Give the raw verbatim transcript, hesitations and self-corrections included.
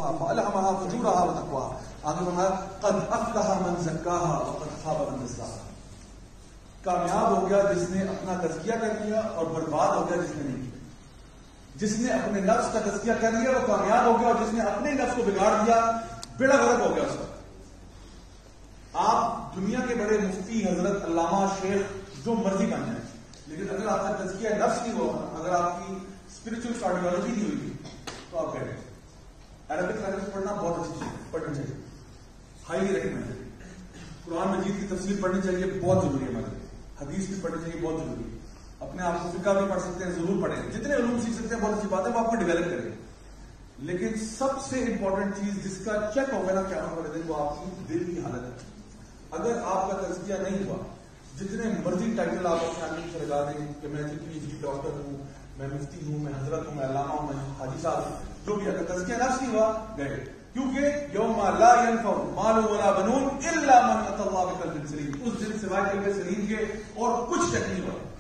زكاها فألهمها فجورها وتقواها. آگے فرمایا قد افلح من زكاها وقد خاب من دساها. کامیاب ہو گیا جس نے اپنا تزکیہ کر لیا اور برباد ہو گیا جس نے نہیں کیا. جس نے اپنے نفس کا تزکیہ کر لیا وہ کامیاب ہو گیا اور جس نے اپنے نفس کو بگاڑ دیا بیڑا غرق ہو گیا اس کا. آپ دنیا کے بڑے مفتی حضرت علامہ شیخ جو مرضی بن جائیں لیکن اگر آپ کا تزکیہ نفس نہیں ہوگا, اگر آپ کی اسپرچل کارڈیولوجی نہیں ہوگی تو آپ کہہ رہے ہیں. عربک لینگویج پڑھنا بہت اچھی چیز ہے, پڑھنی چاہیے, ہائیلی ریکمینڈ ہے. قرآن مجید کی تفسیر پڑھنی چاہیے, بہت ضروری ہے ہمارے. حدیث بھی پڑھنی چاہیے, بہت ضروری ہے. اپنے آپ کو فقہ بھی پڑھ سکتے ہیں, ضرور پڑھیں. جتنے علوم سیکھ سکتے ہیں بہت اچھی بات ہے, وہ آپ کو ڈیولپ کریں. لیکن سب سے امپورٹنٹ چیز جس کا چیک ہوگا نا کیا والے دن, وہ آپ کی دل کی حالت ہے. اگر آپ کا تزکیہ نہیں ہوا, جتنے مرضی ٹائٹل آپ اپنے آدمی سے لگا دیں کہ میں پی ایچ ڈی ڈاکٹر ہوں, میں مفتی ہوں, میں حضرت ہوں, میں علامہ ہوں, میں حاجی صاحب ہوں, جو بھی, اگر تزکیہ نفس نہیں ہوا گئے. کیونکہ یوم لا ينفع مال ولا بنون الا من اتى الله بقلب سلیم, اس دن سوائے قلب سلیم کے اور کچھ چیک نہیں ہوا.